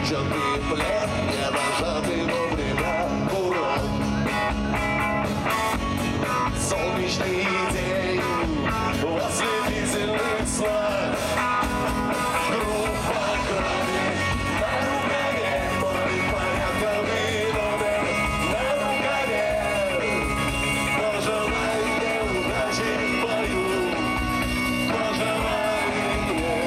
Черный плед, не нажатый вовремя курок. Солнечный день в ослепительных снах. Группа крови на рукаве, мой порядковый номер на рукаве. Пожелай мне удачи в бою, пожелай мне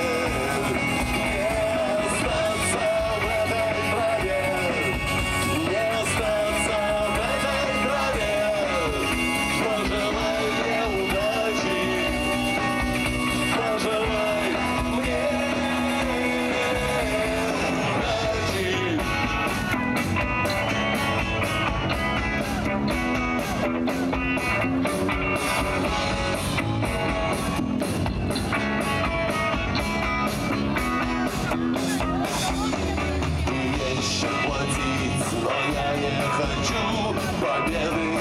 не остаться в этой траве, не остаться в этой траве. Пожелай мне удачи, пожелай мне удачи. Еще платить, но я не хочу победы.